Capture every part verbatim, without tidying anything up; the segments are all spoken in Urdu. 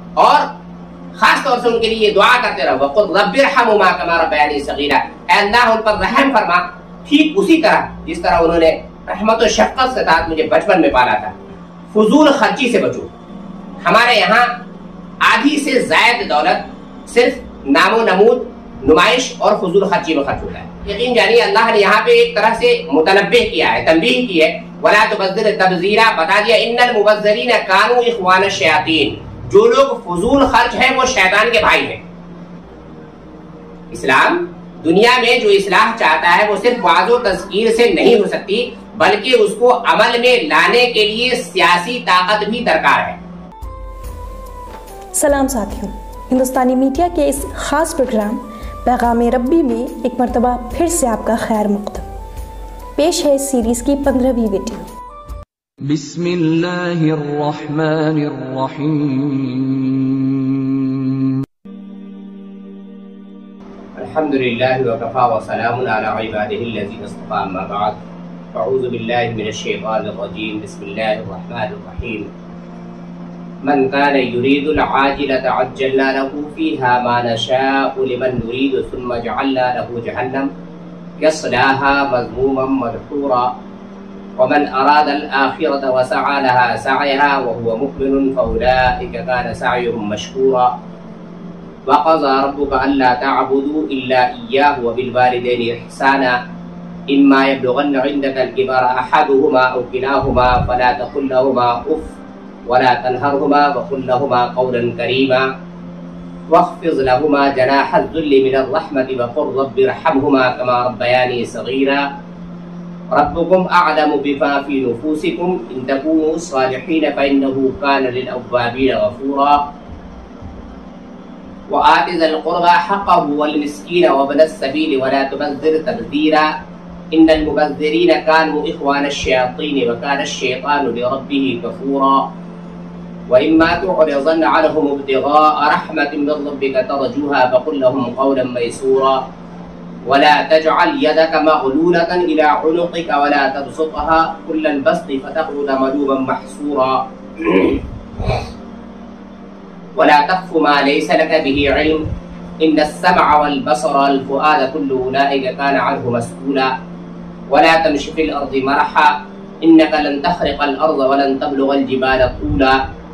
اور خاص طور سے ان کے لیے یہ دعا کرتے رہو وَقُلْ رَبِّ ارْحَمْهُمَا كَمَا رَبَّيَانِي صَغِيرًا، اے اللہ ان پر رحم فرما ٹھیک اسی طرح جس طرح انہوں نے رحمت و شفقت سے ساتھ مجھے بچپن میں پالا تھا۔ فضول خرچی سے بچو۔ ہمارے یہاں آدھی سے زائد دولت صرف نام و نمود، نمائش اور فضول خرچی میں خرچ ہوتا ہے۔ یقین جانیے اللہ نے یہاں پہ ایک طرح سے متنبہ کیا ہے، تنبیہ کی ہے، وَلَا تُبَذِّرْ تَبْذِيرًا، بتا دیا اِنَّ الْمُبَذِّرِينَ كَانُوا إِخْوَانَ الشَّيَاطِينَ، جو لوگ فضول خرچ ہیں وہ شیطان کے بھائی ہیں۔ اسلام دنیا میں جو اصلاح چاہتا ہے وہ صرف وعظ و تذکیر سے نہیں ہو سکتی، بلکہ اس کو عمل میں لانے کے لیے سیاسی طاقت بھی درکار ہے۔ سلام ساتھیوں، ہندوستانی میڈیا کے اس خاص پروگرام پیغام ربی میں ایک مرتبہ پھر سے آپ کا خیر مقدم۔ پیش ہے اس سیریز کی پندرہویں ویڈیو۔ بسم اللہ الرحمن الرحیم۔ الحمدللہ وکفا وسلام علی عبادہ الذین اصطفیٰ، اما بعد، اعوذ باللہ من الشیطان الرجیم، بسم اللہ الرحمن الرحیم۔ من كان يريد العاجلة عجلنا له فيها ما نشاء لمن نريد ثم جعلنا له جهنم يصلاها مذموما مدحورا ومن أراد الآخرة وسعى لها سعيها وهو مؤمن فأولئك كان سعيهم مشكورا وقضى ربك ألا تعبدوا إلا إياه وبالوالدين إحسانا إما يبلغن عندك الكبر أحدهما أو كلاهما فلا تقل لهما أف ولا تنهرهما وقل لهما قولا كريما واخفض لهما جناح الذل من الرحمة وقل رب ارحمهما كما ربياني صغيرا ربكم أعلم بما في نفوسكم إن تكونوا صالحين فإنه كان للأوابين غفورا وآت ذا القربى حقه والمسكين وابن السبيل ولا تبذر تبذيرا إن المبذرين كانوا إخوان الشياطين وكان الشيطان لربه كفورا وإما تعرضن عنهم ابتغاء رحمة من ربك ترجوها فقل لهم قولا ميسورا ولا تجعل يدك مغلولة إلى عنقك ولا تبسطها كل البسط فتقعد ملوما محسورا ولا تخف ما ليس لك به علم إن السمع والبصر والفؤاد كل أولئك كان عنه مسؤولا ولا تمش في الأرض مرحا إنك لن تخرق الأرض ولن تبلغ الجبال طولا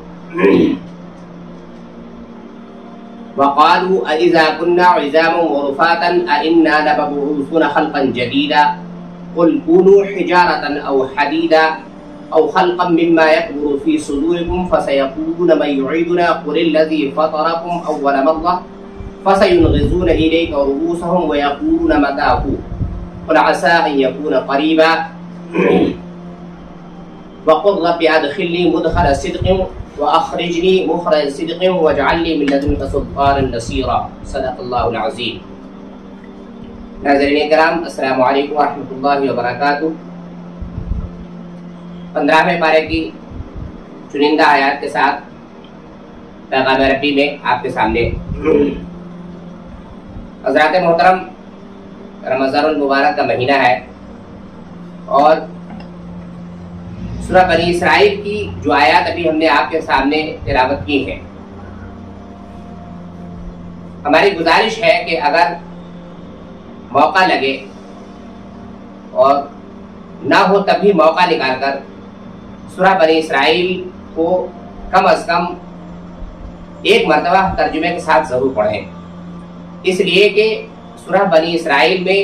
وقالوا أإذا كنا عظاما ورفاتا أإنا لمبعوثون خلقا جديدا قل كونوا حجارة أو حديدا أو خلقا مما يكبر في صدوركم فسيقولون من يعيدنا قل الذي فطركم أول مرة فسينغضون إليك رؤوسهم ويقولون متى هو قل عسى أن يكون قريبا وقل رب أدخلني مدخل صدق وأخرجني مخرج صدق واجعل لي من لدنك سلطانا نصيرا صدق اللہ العظیم۔ ناظرین کرام، السلام علیکم ورحمۃ اللہ وبرکاتہ۔ پندرہویں پارے کی چنندہ آیات کے ساتھ پیغام ربی میں آپ کے سامنے حضرات محترم، رمضان المبارک کا مہینہ ہے اور سورہ بنی اسرائیل کی جو آیات ابھی ہم نے آپ کے سامنے تلاوت کی ہیں، ہماری گزارش ہے کہ اگر موقع لگے اور نہ ہو تب بھی موقع نکال کر سورہ بنی اسرائیل کو کم از کم ایک مرتبہ ترجمے کے ساتھ ضرور پڑھیں، اس لیے کہ سورہ بنی اسرائیل میں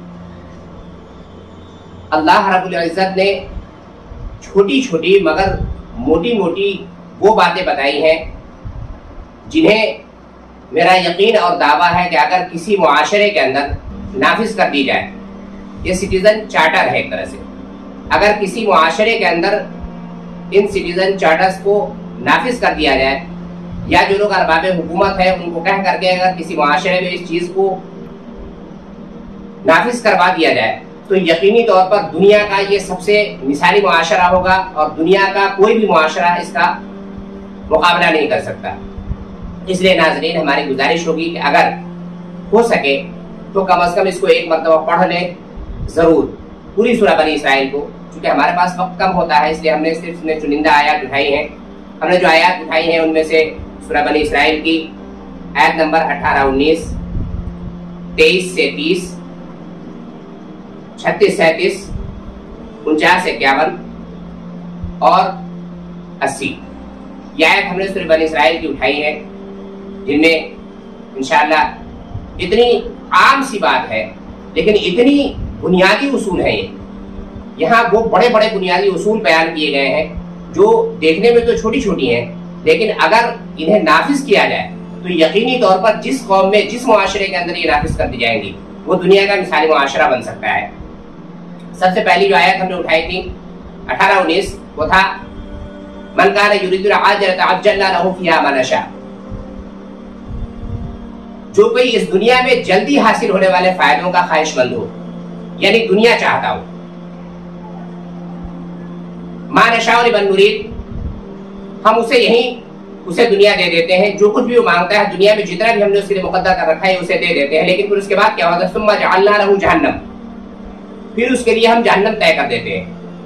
اللہ رب العزت نے چھوٹی چھوٹی مگر موٹی موٹی وہ باتیں بتائی ہیں جنہیں میرا یقین اور دعویٰ ہے کہ اگر کسی معاشرے کے اندر نافذ کر دی جائے، یہ سٹیزن چارٹر ہے ایک طرح سے، اگر کسی معاشرے کے اندر ان سٹیزن چارٹرز کو نافذ کر دیا جائے یا جو لوگ ارباب حکومت ہیں ان کو کہہ کر کے اگر کسی معاشرے میں اس چیز کو نافذ کروا دیا جائے تو یقینی طور پر دنیا کا یہ سب سے مثالی معاشرہ ہوگا اور دنیا کا کوئی بھی معاشرہ اس کا مقابلہ نہیں کر سکتا۔ اس لیے ناظرین، ہماری گزارش ہوگی کہ اگر ہو سکے تو کم از کم اس کو ایک مرتبہ پڑھ لیں ضرور، پوری سورہ بنی اسرائیل کو، چونکہ ہمارے پاس وقت کم ہوتا ہے اس لیے ہم نے صرف چنندہ آیات اٹھائی ہیں۔ ہم نے جو آیات اٹھائی ہیں ان میں سے سورہ بنی اسرائیل کی آیت نمبر اٹھارہ انیس تیئیس سے تیس چھتیس سینتیس انچاس اکیاون اور اسی یہ آیت ہم نے سورہ بنی اسرائیل کی اٹھائی ہے، جن میں انشاءاللہ اتنی عام سی بات ہے لیکن اتنی بنیادی اصول ہیں. یہ یہاں وہ بڑے بڑے بنیادی اصول بیان کیے گئے ہیں جو دیکھنے میں تو چھوٹی چھوٹی ہیں، لیکن اگر انہیں نافذ کیا جائے تو یقینی طور پر جس قوم میں جس معاشرے کے اندر یہ نافذ کر دی جائیں گی وہ دنیا کا مثالی معاشرہ بن سکتا ہے. سب سے پہلی جو آیت ہم نے اٹھائی تھی اٹھارہ انیس وہ تھا من کان یرید العاجلۃ عجلنا له فیہا ما نشاء. جو کوئی اس دنیا میں جلدی حاصل ہونے والے فائدوں کا خواہش مند ہو، یعنی دنیا چاہتا ہو، ما نشاء لمن نرید، ہم اسے یہیں اسے دنیا دے دیتے ہیں. جو کچھ بھی وہ مانگتا ہے دنیا میں جتنا بھی ہم نے اس کے لیے مقدر کر رکھا ہے اسے دے دیتے ہیں، لیکن پھر اس کے بعد کیا ہوتا ہے ثم جعلنا له جہنم، پھر اس کے لیے ہم جہنم طے کر دیتے ہیں.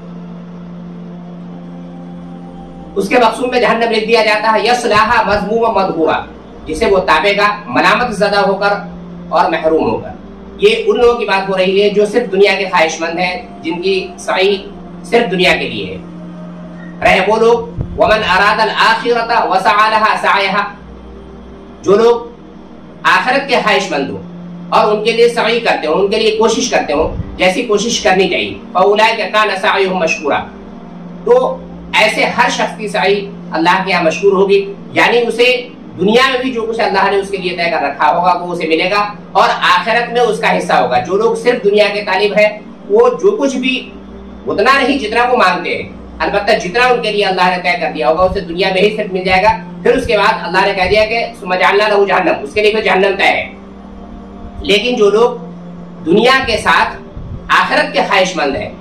اس کے مقصود میں جہنم لکھ دیا جاتا ہے یصلاھا مذموما مدحورا، جسے وہ تابے گا ملامت زدہ ہو کر اور محروم ہو کر. یہ ان لوگوں کی بات ہو رہی ہے جو صرف دنیا کے خواہش مند ہیں، جن کی سعی صرف دنیا کے لیے ہے. رہے وہ لوگ ومن اراد الاخرۃ وسعى لها سعيها، جو لوگ آخرت کے خواہش مند ہوں اور ان کے لیے سعی کرتے ہوں، ان کے لیے کوشش کرتے ہوں جیسی کوشش کرنی چاہیے، فاولئک کان سعیهم مشکورا، تو ایسے ہر شخص کی سعی اللہ کے یہاں مشکور ہوگی. یعنی اسے دنیا میں بھی جو کچھ اللہ نے اس کے لیے طے کر رکھا ہوگا وہ اسے ملے گا اور آخرت میں اس کا حصہ ہوگا. جو لوگ صرف دنیا کے طالب ہیں وہ جو کچھ بھی اتنا نہیں جتنا وہ مانگتے ہیں، البتہ جتنا ان کے لیے اللہ نے طے کر دیا ہوگا اسے دنیا میں ہی صرف مل جائے گا. پھر اس کے بعد اللہ نے کہہ دیا کہ ثم جعلنا له جہنم، اس کے لیے پھر جہنم طے ہے. لیکن جو لوگ دنیا کے ساتھ آخرت کے خواہش مند ہیں،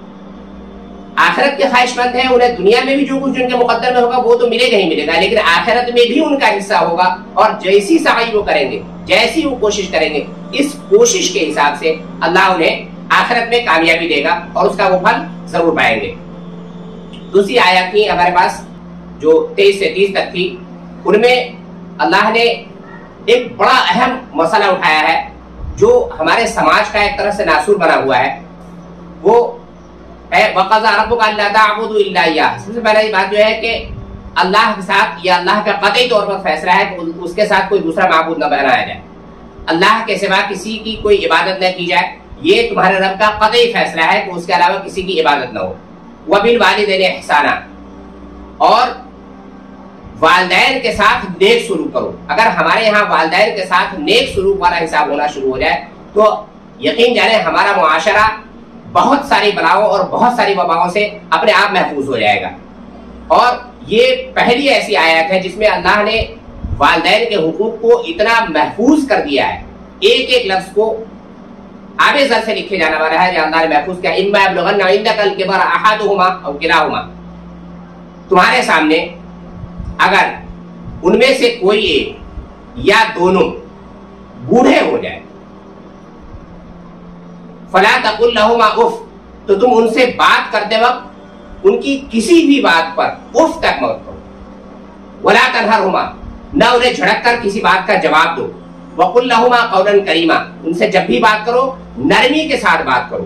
آخرت کے خواہش مند ہیں، انہیں دنیا میں بھی جو کچھ ان کے مقدر میں ہوگا وہ تو ملے گا ہی ملے گا، لیکن آخرت میں بھی ان کا حصہ ہوگا. اور جیسی سعی وہ کریں گے، جیسی وہ کوشش کریں گے، اس کوشش کے حساب سے اللہ انہیں آخرت میں کامیابی دے گا اور اس کا وہ پھل ضرور پائیں گے. دوسری آیات تھی ہمارے پاس جو تیئیس سے تیس تک تھی، ان میں اللہ نے ایک بڑا اہم مسئلہ اٹھایا ہے جو ہمارے سماج کا ایک طرح سے ناسور بنا ہوا ہے. وہ وَقَضَىٰ رَبُّكَ أَلَّا تَعْبُدُوا إِلَّا إِيَّاهُ. سب سے پہلے یہ بات جو ہے کہ اللہ کے ساتھ یا اللہ کا قطعی طور پر فیصلہ ہے کہ اس کے ساتھ کوئی دوسرا معبود نہ بنایا جائے، اللہ کے سوا کسی کی کوئی عبادت نہ کی جائے. یہ تمہارے رب کا قطعی فیصلہ ہے کہ اس کے علاوہ کسی کی عبادت نہ ہو. وَبِالْوَالِدَيْنِ إِحْسَانًا، اور والدین کے ساتھ نیک سلوک کرو. اگر ہمارے یہاں والدین کے ساتھ نیک سلوک والا حساب ہونا شروع ہو جائے تو یقین جانیں ہمارا معاشرہ بہت ساری بلاؤں اور بہت ساری وباؤں سے اپنے آپ محفوظ ہو جائے گا. اور یہ پہلی ایسی آیت ہے جس میں اللہ نے والدین کے حقوق کو اتنا محفوظ کر دیا ہے، ایک ایک لفظ کو آبے زر سے لکھے جانا والا ہے جو اللہ نے محفوظ کیا. اما یبلغن عندک الکبر احدہما او کلاہما، تمہارے سامنے اگر ان میں سے کوئی ایک یا دونوں بوڑھے ہو جائے، فلا تقل لہما اف، تو تم ان سے بات کرتے وقت ان کی کسی بھی بات پر اف تک مت کرو. ولا تنہرہما، نہ انہیں جھڑک کر کسی بات کا جواب دو. وقل لہما قولا کریما، ان سے جب بھی بات کرو نرمی کے ساتھ بات کرو.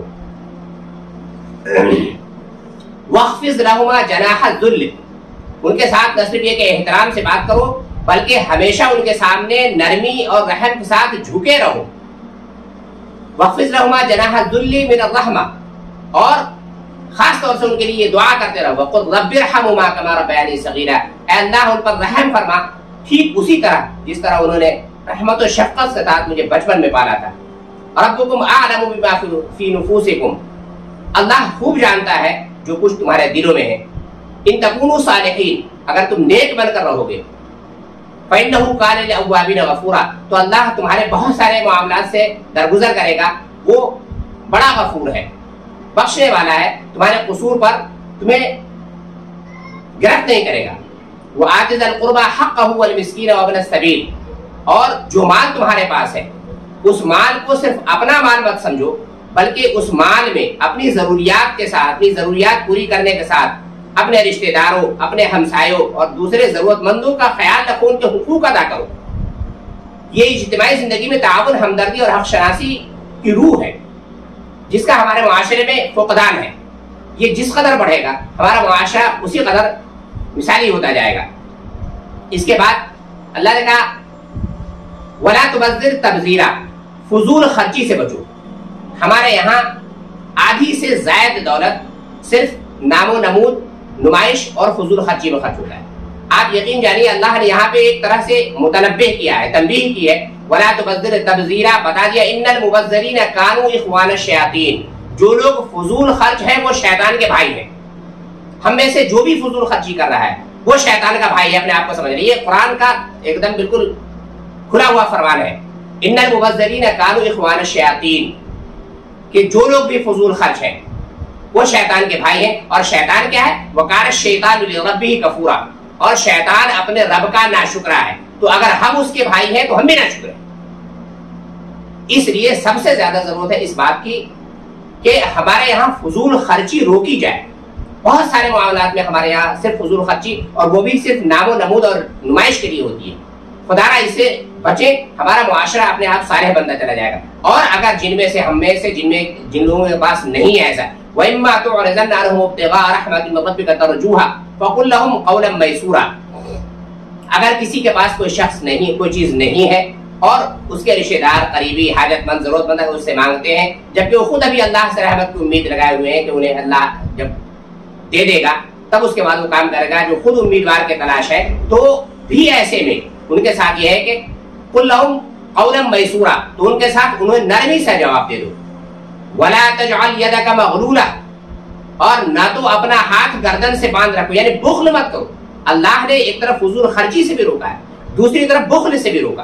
واخفض لہما جناح الذل، ان کے ساتھ نہ صرف یہ کہ احترام سے بات کرو بلکہ ہمیشہ ان کے سامنے نرمی اور رحم کے ساتھ جھکے رہو. واخفض لہما جناح الذل من الرحمہ، اور خاص طور سے ان کے لیے یہ دعا کرتے رہو وقل رب ارحمہما کما ربیانی صغیرا، اے اللہ ان پر رحم فرما ٹھیک اسی طرح جس طرح انہوں نے رحمت و شفقت کے ساتھ مجھے بچپن میں پالا تھا. ربکم اعلم بما فی نفوسکم، اللہ خوب جانتا ہے جو کچھ تمہارے دلوں میں ہے. ان تکونوا صالحین، اگر تم نیک بن کر رہو گے، فإنہ کان للأوابین غفورا، تو اللہ تمہارے بہت سارے معاملات سے درگزر کرے گا، وہ بڑا غفور ہے، بخشنے والا ہے، تمہارے قصور پر تمہیں گرفت نہیں کرے گا. وآت ذی القربى حقہ والمسکین وابن السبیل، اور جو مال تمہارے پاس ہے اس مال کو صرف اپنا مال مت سمجھو بلکہ اس مال میں اپنی ضروریات کے ساتھ اپنی ضروریات پوری کرنے کے ساتھ اپنے رشتہ داروں، اپنے ہمسایوں اور دوسرے ضرورت مندوں کا خیال رکھو، ان کے حقوق ادا کرو۔ یہ اجتماعی زندگی میں تعاون، ہمدردی اور حق شناسی کی روح ہے جس کا ہمارے معاشرے میں فقدان ہے۔ یہ جس قدر بڑھے گا ہمارا معاشرہ اسی قدر مثالی ہوتا جائے گا۔ اس کے بعد اللہ نے کہا وَلَا تُبَذِّرْ تَبْذِيرًا، فضول خرچی سے بچو۔ ہمارے یہاں آدھی سے زائد دولت صرف نام و نمود، نمائش اور فضول خرچی میں خرچ ہوتا ہے۔ آپ یقین جانیے اللہ نے یہاں پہ ایک طرح سے متنبہ کیا ہے، تنبیہ کی ہے، وَلَا تُبَذِّرْ تَبْذِيرًا، بتا دیا إِنَّ الْمُبَذِّرِينَ كَانُوا إِخْوَانَ الشَّيَاطِينَ، جو لوگ فضول خرچ ہیں وہ شیطان کے بھائی ہیں۔ ہم میں سے جو بھی فضول خرچی کر رہا ہے وہ شیطان کا بھائی ہے، اپنے آپ کو سمجھ رہی ہے۔ قرآن کا ایک دم بالکل کھلا ہوا فرمان ہے، ان المبذرین کانوا اخوان الشیاطین، کہ جو لوگ بھی فضول خرچ ہیں وہ شیطان کے بھائی ہیں۔ اور شیطان کیا ہے؟ وکان الشیطان لربہ کفورا، اور شیطان اپنے رب کا ناشکرا ہے۔ تو اگر ہم اس کے بھائی ہیں تو ہم بھی ناشکر ہیں۔ اس لیے سب سے زیادہ ضرورت ہے اس بات کی کہ ہمارے یہاں فضول خرچی روکی جائے۔ بہت سارے معاملات میں ہمارے یہاں صرف فضول خرچی، اور وہ بھی صرف نام و نمود اور نمائش کے لیے ہوتی ہے۔ خدا را اس سے بچے، ہمارا معاشرہ اپنے آپ صالح بنتا چلا جائے گا۔ اور اگر جن میں سے ہم میں سے جن میں جن لوگوں کے پاس نہیں ہے ایسا، وَإِمَّا تُعْرِضَنَّ عَنْهُمُ ابْتِغَاءَ رَحْمَةٍ مِّن رَّبِّكَ تَرْجُوهَا فَقُل لَّهُمْ قَوْلًا مَّيْسُورًا، اگر کسی کے پاس کوئی شخص نہیں، کوئی چیز نہیں ہے اور اس کے رشتہ دار، قریبی، حاجت مند، ضرورت مند اس سے مانگتے ہیں، جبکہ وہ خود ابھی اللہ سے رحمت کی امید لگائے ہوئے ہیں کہ انہیں اللہ جب دے دے گا تب اس کے بعد وہ کام کرے گا، جو خود امیدوار کے تلاش ہے، تو بھی ایسے میں ان کے ساتھ یہ ہے کہ قُل لَّهُمْ قَوْلًا مَّيْسُورًا، تو ان کے ساتھ انہیں نرمی سے جواب دے دو۔ وَلَا تَجْعَلْ يَدَكَ مَغْلُولَةً، اور نہ تو اپنا ہاتھ گردن سے باندھ رکھو، یعنی بخل مت کرو۔ اللہ نے ایک طرف فضول خرچی سے بھی روکا ہے، دوسری طرف بخل سے بھی روکا۔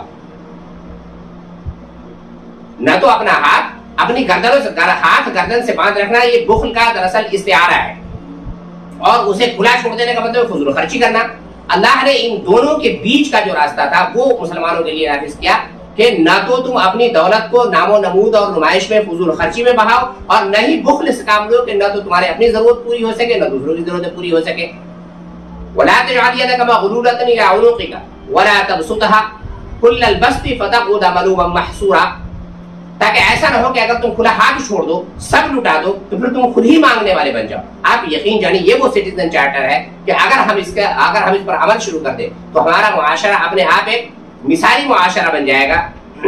نہ تو اپنا ہاتھ اپنی گردنوں سے ہاتھ گردن سے باندھ رکھنا، یہ بخل کا دراصل استعارہ ہے، اور اسے کھلا چھوڑ دینے کا مطلب فضول خرچی کرنا۔ اللہ نے ان دونوں کے بیچ کا جو راستہ تھا وہ مسلمانوں کے لیے نافذ کیا کہ نہ تو تم اپنی دولت کو نام و نمود اور نمائش میں، فضول خرچی میں بہاؤ، اور نہ ہی بخل سے کام لو کہ نہ تو تمہارے اپنی ضرورت پوری ہو سکے نہ دوسروں کی ضرورت پوری ہو سکے۔ وَلَا تَجْعَلْ يَدَكَ مَغْلُولَةً إِلَىٰ عُنُقِكَ وَلَا تَبْسُطْهَا كُلَّ الْبَسْطِ فَتَقْعُدَ مَلُومًا مَحْسُورًا، تاکہ ایسا نہ ہو کہ اگر تم کھلا ہاتھ چھوڑ دو، سب لٹا دو، تو پھر تم خود ہی مانگنے والے بن جاؤ۔ آپ یقین جانیے یہ وہ سٹیزن چارٹر ہے کہ اگر ہم اس کا اگر ہم اس پر عمل شروع کر دیں تو ہمارا معاشرہ اپنے آپ ایک مثالی معاشرہ بن جائے گا۔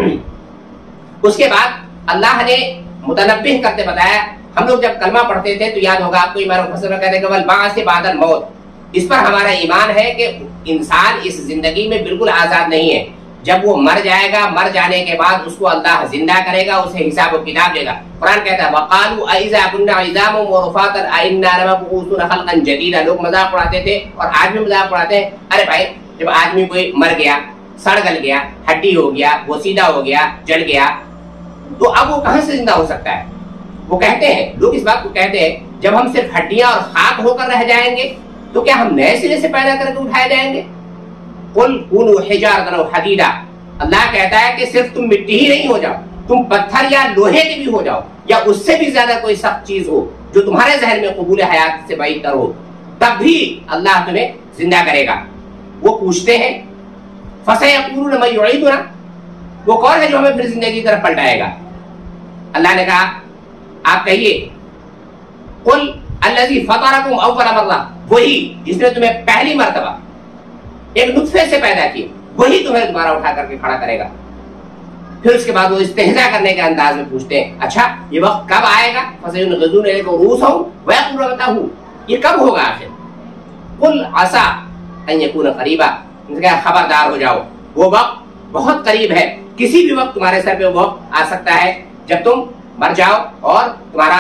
اس کے بعد اللہ نے متنبہ کرتے بتایا، ہم لوگ جب کلمہ پڑھتے تھے تو یاد ہوگا آپ کو، ایمان مفسر کہتے ہیں کہ والبعث بعد الموت، اس پر ہمارا ایمان ہے کہ انسان اس زندگی میں بالکل آزاد نہیں ہے، جب وہ مر جائے گا، مر جانے کے بعد اس کو اللہ زندہ کرے گا، اسے حساب و کتاب دے گا۔ قرآن کہتا ہے وَقَالُوا أَإِذَا كُنَّا عِظَامًا وَرُفَاتًا أَإِنَّا لَمَبْعُوثُونَ خَلْقًا جَدِيدًا، لوگ مذاق اڑاتے تھے اور آج بھی مذاق اڑاتے ہیں۔ ارے بھائی، جب آدمی کوئی مر گیا، سڑ گل گیا، ہڈی ہو گیا، وہ سیدھا ہو گیا، جل گیا، تو اب وہ کہاں سے زندہ ہو سکتا ہے؟ وہ کہتے ہیں، لوگ اس بات کو کہتے ہیں جب ہم صرف ہڈیاں اور خاک ہو کر رہ جائیں گے تو کیا ہم نئے سرے سے پیدا کر کے اٹھائے جائیں گے؟ قُلْ كُونُوا حِجَارَةً أَوْ حَدِيدًا، اللہ کہتا ہے کہ صرف تم مٹی ہی نہیں ہو جاؤ، تم پتھر یا لوہے کے بھی ہو جاؤ، یا اس سے بھی زیادہ کوئی سخت چیز ہو جو تمہارے ذہن میں قبول حیات سے بعید تر ہو، تب بھی اللہ تمہیں زندہ کرے گا۔ وہ پوچھتے ہیں فَسَيَقُولُونَ مَن يُعِيدُنَا، وہ کون ہے جو ہمیں پھر زندگی کی طرف پلٹائے گا؟ اللہ نے کہا آپ کہیے قُلْ الَّذِي فَطَرَكُمْ أَوَّلَ مَرَّةٍ، وہی جس نے تمہیں پہلی مرتبہ ایک نطفے سے پیدا کیا، وہی تمہیں دوبارہ اٹھا کر کے کھڑا کرے گا۔ پھر اس کے بعد وہ استہزاء کرنے کے انداز میں پوچھتے ہیں اچھا یہ وقت کب آئے گا؟ فَسَيُنْغِضُونَ إِلَيْكَ رُءُوسَهُمْ وَيَقُولُونَ مَتَىٰ هُوَ، یہ کب ہوگا آخر؟ قُلْ عَسَىٰ أَن يَكُونَ قَرِيبًا، ان سے کہا خبردار ہو جاؤ، وہ وقت بہت قریب ہے، کسی بھی وقت تمہارے سر پہ وہ وقت آ سکتا ہے جب تم مر جاؤ اور تمہارا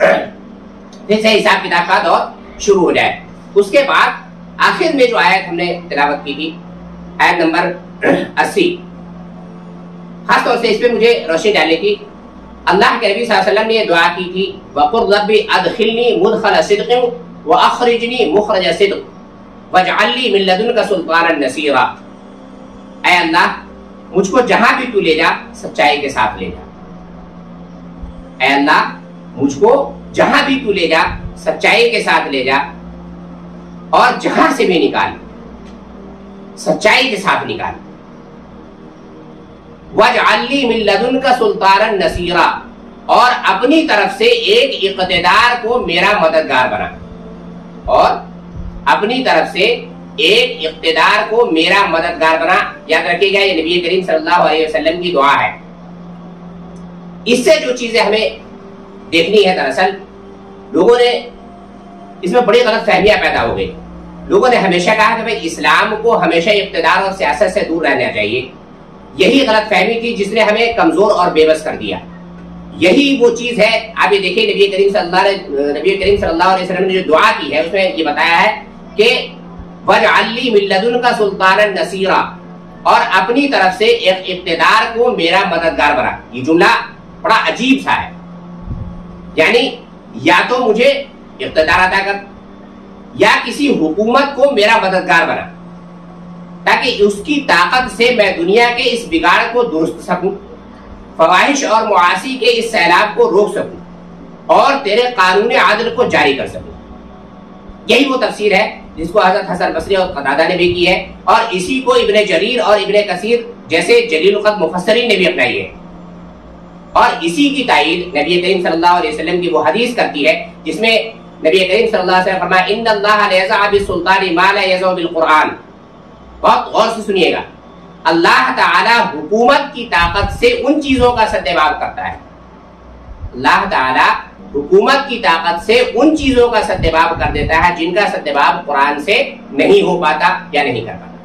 پھر سے حساب کتاب کا دور شروع ہو جائے۔ اس کے بعد آخر میں جو آیت ہم نے تلاوت کی تھی، آیت نمبر اسی، خاص طور سے اس پہ مجھے روشنی ڈالی تھی۔ اللہ کے نبی صلی اللہ علیہ وسلم نے یہ دعا کی تھی وَقُلْ رَبِّ أَدْخِلْنِي مُدْخَلَ صِدْقٍ وَأَخْرِجْنِي مُخْرَجَ صِدْقٍ وَاجْعَلْ لِي مِن لَّدُنْكَ سُلْطَانًا نَصِيرًا، اے اللہ مجھ کو جہاں بھی تو لے جا سچائی کے ساتھ لے جا، اے اللہ مجھ کو جہاں بھی تو لے جا سچائی کے ساتھ لے جا، اور جہاں سے بھی نکال، سچائی کے ساتھ نکال۔ وَاجْعَلْ لِي مِن لَّدُنْكَ سُلْطَانًا نَصِيرًا، اور اپنی طرف سے ایک اقتدار کو میرا مددگار بنا، اور اپنی طرف سے ایک اقتدار کو میرا مددگار بنا۔ یاد رکھیے گا یہ نبی کریم صلی اللہ علیہ وسلم کی دعا ہے۔ اس سے جو چیزیں ہمیں دیکھنی ہے، دراصل لوگوں نے اس میں بڑی غلط فہمیاں پیدا ہو گئی۔ لوگوں نے ہمیشہ کہا کہ بھئی اسلام کو ہمیشہ اقتدار اور سیاست سے دور رہنا چاہیے۔ یہی غلط فہمی تھی جس نے ہمیں کمزور اور بے بس کر دیا۔ یہی وہ چیز ہے، آپ یہ دیکھیں نبی کریم صلی اللہ علیہ نبی کریم صلی اللہ علیہ وسلم نے جو دعا کی ہے اس میں یہ بتایا ہے کہ وَاجْعَلْ لِي مِن لَّدُنْكَ سُلْطَانًا نَصِيرًا، اور اپنی طرف سے ایک اقتدار کو میرا مددگار بنا۔ یہ جملہ بڑا عجیب سا ہے، یعنی یا تو مجھے اقتدار عطا کر یا کسی حکومت کو میرا مددگار بنا، تاکہ اس کی طاقت سے میں دنیا کے اس بگاڑ کو درست سکوں، فواحش اور معاصی کے اس سیلاب کو روک سکوں، اور تیرے قانون عدل کو جاری کر سکوں۔ یہی وہ تفسیر ہے جس کو حضرت حسن بصری اور قتادہ نے بھی کی ہے، اور اسی کو ابن جریر اور ابن کثیر جیسے جلیل القدر مفسرین نے بھی اپنائی ہے، اور اسی کی تائید نبی کریم صلی اللہ علیہ وسلم کی وہ حدیث کرتی ہے جس میں نبی کریم صلی اللہ علیہ وسلم فرمایا ان اللہ لا یزع بالسلطان ما لا یزع بالقرآن۔ بہت غور سے سنیے گا، اللہ تعالی حکومت کی طاقت سے ان چیزوں کا سدباب کرتا ہے، اللہ تعالی حکومت کی طاقت سے ان چیزوں کا سدباب کر دیتا ہے جن کا سدباب قرآن سے نہیں ہو پاتا یا نہیں کر پاتا۔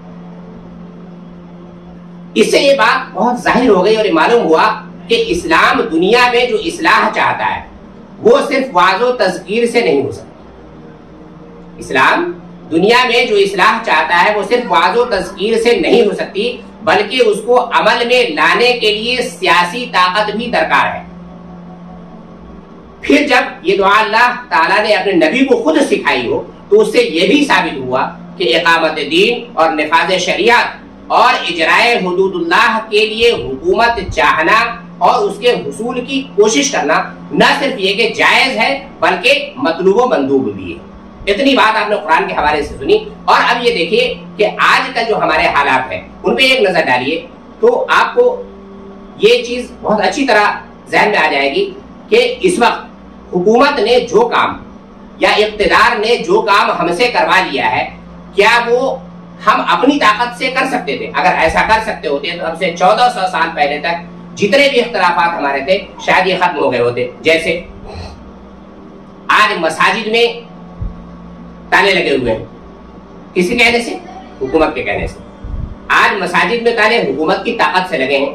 اس سے یہ بات بہت ظاہر ہو گئی اور یہ معلوم ہوا کہ اسلام دنیا میں جو اصلاح چاہتا ہے وہ صرف وعظ و تذکیر سے نہیں ہو سکتی۔ اسلام دنیا میں جو اصلاح چاہتا ہے وہ صرف وعظ و تذکیر سے نہیں ہو سکتی، بلکہ اس کو عمل میں لانے کے لیے سیاسی طاقت بھی درکار ہے۔ پھر جب یہ دعا اللہ تعالیٰ نے اپنے نبی کو خود سکھائی ہو تو اس سے یہ بھی ثابت ہوا کہ اقامت دین اور نفاذ شریعت اور اجرائے حدود اللہ کے لیے حکومت چاہنا اور اس کے حصول کی کوشش کرنا نہ صرف یہ کہ جائز ہے بلکہ مطلوب و مندوب بھی ہے۔ اتنی بات آپ نے قرآن کے حوالے سے سنی، اور اب یہ دیکھیے کہ آج کا جو ہمارے حالات ہیں ان پہ ایک نظر ڈالیے تو آپ کو یہ چیز بہت اچھی طرح ذہن میں آ جائے گی کہ اس وقت حکومت نے جو کام یا اقتدار نے جو کام ہم سے کروا لیا ہے، کیا وہ ہم اپنی طاقت سے کر سکتے تھے؟ اگر ایسا کر سکتے ہوتے تو اب سے چودہ سو سال پہلے تک جتنے بھی اختلافات ہمارے تھے شاید یہ ختم ہو گئے ہوتے۔ جیسے آج مساجد میں تالے لگے ہوئے ہیں، کسی کہنے سے؟ حکومت کے کہنے سے۔ آج مساجد میں تالے حکومت کی طاقت سے لگے ہیں۔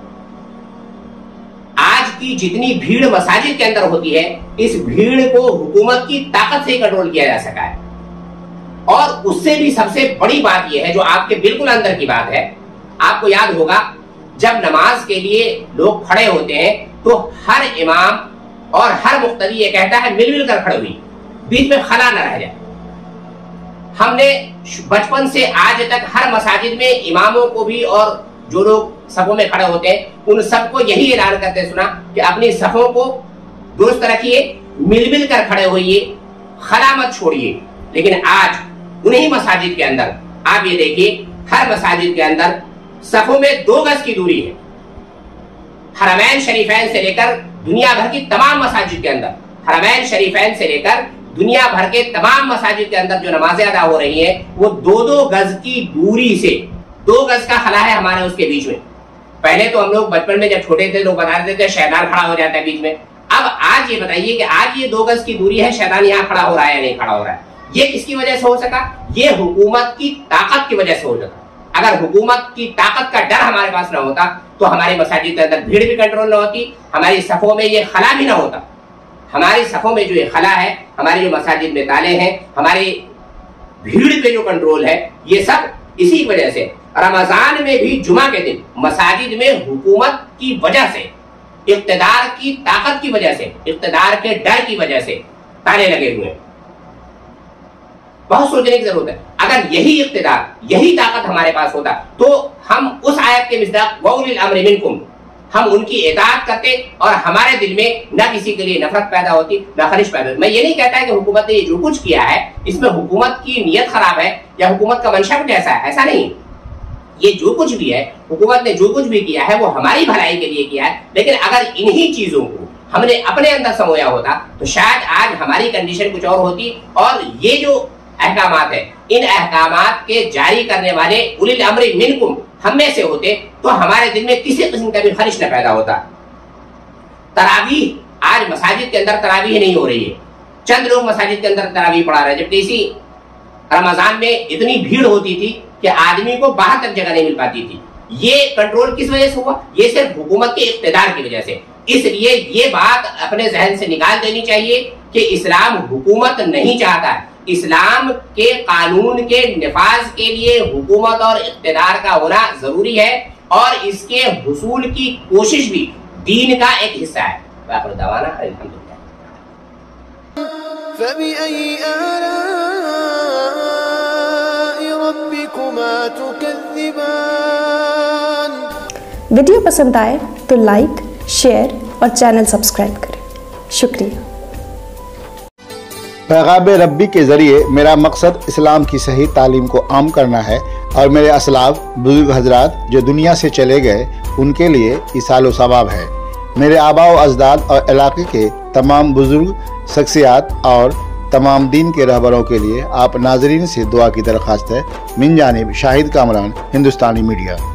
آج کی جتنی بھیڑ مساجد کے اندر ہوتی ہے اس بھیڑ کو حکومت کی طاقت سے ہی کنٹرول کیا جا سکا ہے۔ اور اس سے بھی سب سے بڑی بات یہ ہے جو آپ کے بالکل اندر کی بات ہے، آپ کو یاد ہوگا جب نماز کے لیے لوگ کھڑے ہوتے ہیں تو ہر امام اور ہر مقتدی یہ کہتا ہے مل مل کر کھڑے ہوئی، بیچ میں خلا نہ رہ جائے۔ ہم نے بچپن سے آج تک ہر مساجد میں اماموں کو بھی اور جو لوگ صفوں میں کھڑے ہوتے ہیں ان سب کو یہی اعلان کرتے سنا کہ اپنی صفوں کو درست رکھیے، مل مل کر کھڑے ہوئیے، خلا مت چھوڑیے۔ لیکن آج انہی مساجد کے اندر آپ یہ دیکھیے ہر مساجد کے اندر صفوں میں دو گز کی دوری ہے۔ حرمین شریفین سے لے کر دنیا بھر کی تمام مساجد کے اندر، حرمین شریفین سے لے کر دنیا بھر کے تمام مساجد کے اندر جو نمازیں ادا ہو رہی ہیں وہ دو دو گز کی دوری سے، دو گز کا خلا ہے ہمارے اس کے بیچ میں۔ پہلے تو ہم لوگ بچپن میں جب چھوٹے تھے لوگ بتا دیتے تھے شیطان کھڑا ہو جاتا ہے بیچ میں۔ اب آج یہ بتائیے کہ آج یہ دو گز کی دوری ہے، شیطان یہاں کھڑا ہو رہا ہے یا نہیں کھڑا ہو رہا ہے؟ یہ کس کی وجہ سے ہو سکا؟ یہ حکومت کی طاقت کی وجہ سے ہو سکا۔ اگر حکومت کی طاقت کا ڈر ہمارے پاس نہ ہوتا تو ہماری مساجد کے اندر بھیڑ بھی کنٹرول نہ ہوتی، ہماری صفوں میں یہ خلا بھی نہ ہوتا۔ ہماری صفوں میں جو یہ خلا ہے، ہماری جو مساجد میں تالے ہیں، ہماری بھیڑ پہ جو کنٹرول ہے، یہ سب اسی وجہ سے۔ رمضان میں بھی جمعہ کے دن مساجد میں حکومت کی وجہ سے، اقتدار کی طاقت کی وجہ سے، اقتدار کے ڈر کی وجہ سے تالے لگے ہوئے ہیں۔ بہت سوچنے کی ضرورت ہے۔ اگر یہی اقتدار، یہی طاقت ہمارے پاس ہوتا تو ہم اس آیت کے مصداق وَأُولِي الْأَمْرِ مِنْكُمْ، ہم ان کی اطاعت کرتے اور ہمارے دل میں نہ کسی کے لیے نفرت پیدا ہوتی نہ خلش پیدا ہوتی. میں یہ نہیں کہتا کہ حکومت نے جو کچھ کیا ہے اس میں حکومت کی نیت خراب ہے یا حکومت کا منشا کچھ ایسا ہے، ایسا نہیں. یہ جو کچھ بھی ہے حکومت نے جو کچھ بھی کیا ہے وہ ہماری بھلائی کے لیے کیا ہے، لیکن اگر انہی چیزوں کو ہم نے اپنے اندر سمویا ہوتا تو شاید آج ہماری کنڈیشن کچھ اور ہوتی. اور یہ جو احکامات ہیں ان احکامات کے جاری کرنے والے اولی الامر منکم ہم میں سے ہوتے تو ہمارے دل میں کسی قسم کا بھی خلش نہ پیدا ہوتا. تراویح آج مساجد کے اندر تراویح نہیں ہو رہی ہے، چند لوگ مساجد کے اندر تراویح پڑھا رہے ہیں، جبکہ اسی رمضان میں اتنی بھیڑ ہوتی تھی کہ آدمی کو باہر تک جگہ نہیں مل پاتی تھی. یہ کنٹرول کس وجہ سے ہوا؟ یہ صرف حکومت کے اقتدار کی وجہ سے. اس لیے یہ بات اپنے ذہن سے نکال دینی چاہیے کہ اسلام حکومت نہیں چاہتا ہے. اسلام کے قانون کے نفاذ کے لیے حکومت اور اقتدار کا ہونا ضروری ہے اور اس کے حصول کی کوشش بھی دین کا ایک حصہ ہے. وآخر دعوانا الحمدللہ. فبأي آلاء ربكما تكذبان. ویڈیو پسند آئے تو لائک، شیئر اور چینل سبسکرائب کریں. شکریہ. پیغام ربی کے ذریعے میرا مقصد اسلام کی صحیح تعلیم کو عام کرنا ہے اور میرے اسلاف بزرگ حضرات جو دنیا سے چلے گئے ان کے لیے ایصال و ثواب ہے. میرے آباء و اجداد اور علاقے کے تمام بزرگ شخصیات اور تمام دین کے رہبروں کے لیے آپ ناظرین سے دعا کی درخواست ہے. من جانب شاہد کامران، ہندوستانی میڈیا.